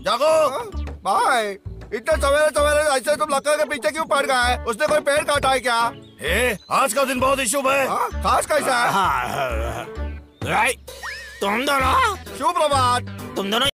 जागो। भाई इतने सवेरे सवेरे ऐसे तुम लक्का के पीछे क्यों पड़ गए? उसने कोई पेड़ काटा है क्या? आज का दिन बहुत ही शुभ है। खास कैसा है? तुम दोनों शुभ प्रभात। तुम दोनों